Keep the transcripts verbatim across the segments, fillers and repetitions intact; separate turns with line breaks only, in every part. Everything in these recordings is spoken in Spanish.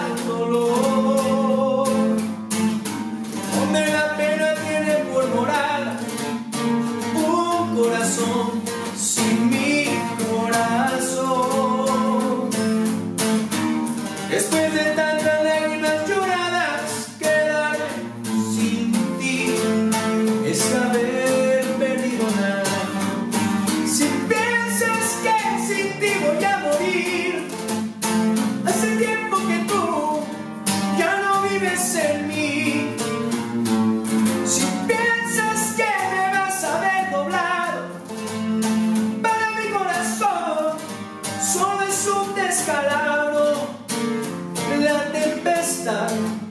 cual dolor, donde la pena tiene por morada un corazón sin mi corazón. Después de tantas lágrimas lloradas, quedarme sin ti es haber perdido nada. Si piensas que sin ti voy a morir, hace tiempo que tú ya no vives en mí. Si piensas que me vas a ver doblado, para mi corazón solo es un descalabro. La tempestad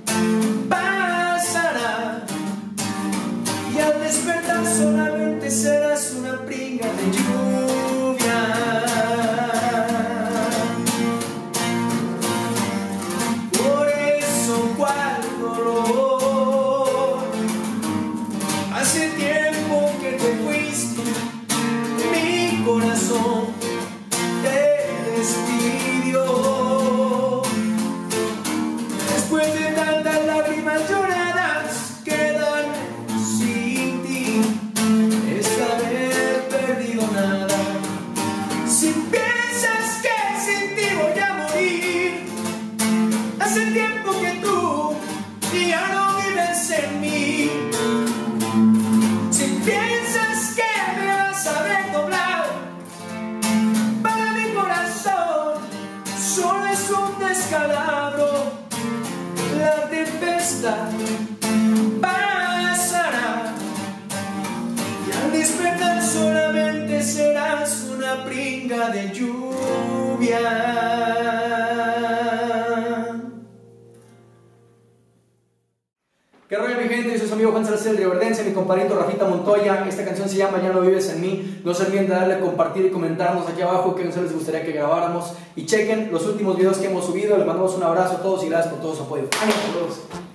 pasará y al despertar solamente serás una pringa de lluvia. Por eso cuál dolor, hace tiempo que te fuiste, mi corazón te despidió. Después de tantas lágrimas lloradas, quedarme sin ti es haber perdido nada. Si piensas que sin ti voy a morir, hace tiempo que tú ya no vives en mí. Si piensas que me vas a ver doblado, para mi corazón solo es un descalabro. La tempestad pasará y al despertar solamente serás una pringa de lluvia.
¿Qué rollo, mi gente? Yo soy su amigo Juan Salcedo Rioverdense, mi compadrito Rafita Montoya. Esta canción se llama Ya no vives en mí. No se olviden de darle compartir y comentarnos aquí abajo qué canción les gustaría que grabáramos. Y chequen los últimos videos que hemos subido. Les mandamos un abrazo a todos y gracias por todo su apoyo. ¡Ánimo a todos!